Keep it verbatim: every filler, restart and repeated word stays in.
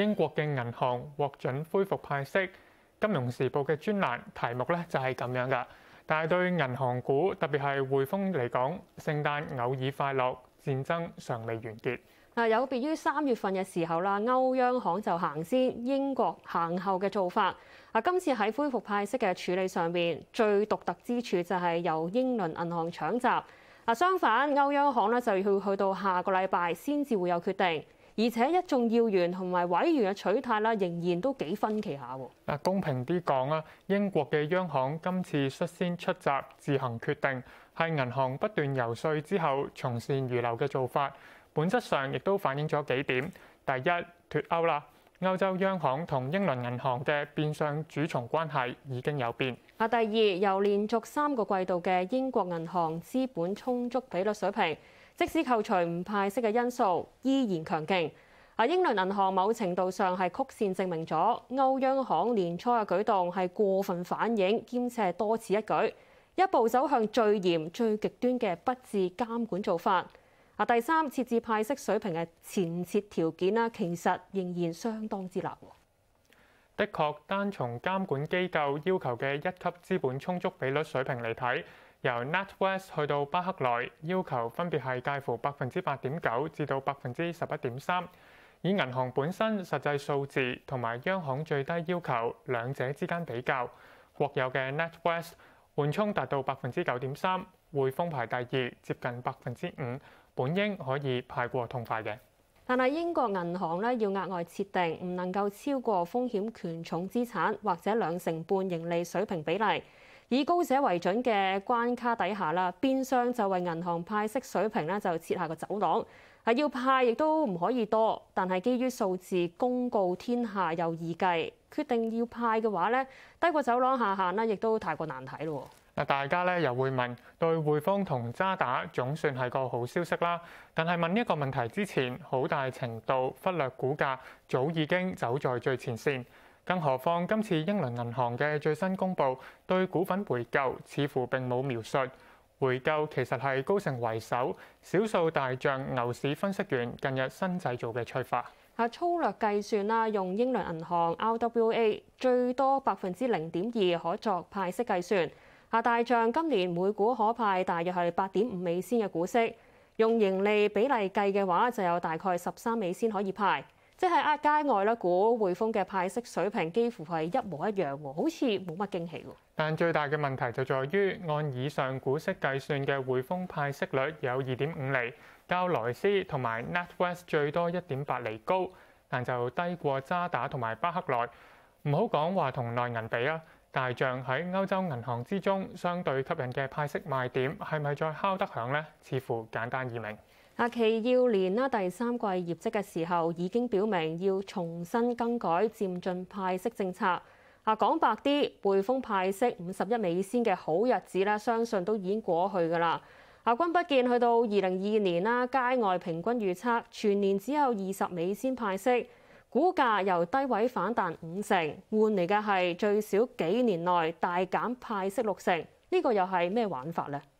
英國嘅銀行獲准恢復派息。金融時報嘅專欄題目咧就係咁樣噶。但係對銀行股，特別係匯豐嚟講，聖誕偶爾快樂，戰爭尚未完結。 嗱，有別於三月份嘅時候啦，歐央行就行先，英國行後嘅做法。啊，今次喺恢復派息嘅處理上面，最獨特之處就係由英倫銀行搶閘。啊，相反，歐央行咧就要去到下個禮拜先至會有決定，而且一眾要員同埋委員嘅取態啦，仍然都幾分歧下喎。嗱， 公平啲講啊，英國嘅央行今次率先出閘，自行決定，係銀行不斷游說之後從善如流嘅做法。本質上亦都反映咗幾點：第一，脫歐啦，歐洲央行同英倫銀行嘅變相主從關係已經有變。啊，第二，由連續三個季度嘅英國銀行資本充足比率水平，即使扣除唔派息嘅因素，依然強勁。啊，英倫銀行某程度上係曲線證明咗歐央行年初嘅舉動係過分反應，兼且係多此一舉，一步走向最嚴、最極端嘅不智監管做法。啊，第三，設置派息水平嘅前設條件啦，其實仍然相當之辣。的確，單從監管機構要求嘅一級資本充足比率水平嚟睇，由 NatWest 去到巴克萊要求分別係介乎百分之八點九至到百分之十一點三。以銀行本身實際數字同埋央行最低要求兩者之間比較，國有嘅 NatWest 緩衝達到百分之九點三，匯豐排第二，接近百分之五。本應可以派過痛快嘅，但係英國銀行咧要額外設定唔能夠超過風險權重資產或者兩成半盈利水平比例，以高者為準嘅關卡底下啦，變相就為銀行派息水平咧就設下個走廊。係要派亦都唔可以多，但係基於數字公告天下又易計，決定要派嘅話咧，低過走廊下限咧，亦都太過難睇咯。嗱，大家咧又會問，對匯豐同渣打總算係個好消息啦。但係問呢一個問題之前，好大程度忽略股價早已經走在最前線。更何況今次英倫銀行嘅最新公佈，對股份回購似乎並冇描述。回購其實係高盛為首、少數大象牛市分析員近日新製造嘅催化。啊，粗略計算啦，用英倫銀行 R W A 最多百分之零點二可作派息計算。啊，大象今年每股可派大約係八點五美仙嘅股息，用盈利比例計嘅話，就有大概十三美仙可以派，即係呃街外啦，估匯豐嘅派息水平幾乎係一模一樣喎，好似冇乜驚喜喎。但最大嘅問題就在於，按以上股息計算嘅匯豐派息率有二點五厘，較萊斯同埋 NatWest 最多一點八厘高，但就低過渣打同埋巴克萊。唔好講話同內銀比啊！大象喺歐洲銀行之中相對吸引嘅派息賣點係咪再敲得響呢？似乎簡單易明。啊，其要年啦，第三季業績嘅時候已經表明要重新更改漸進派息政策。啊，講白啲，匯豐派息五十一美仙嘅好日子咧，相信都已經過去㗎啦。啊，君不見去到二零二二年啦，街外平均預測全年只有二十美仙派息。股價由低位反彈五成，換嚟嘅係最少幾年內大減派息六成，呢個又係咩玩法呢？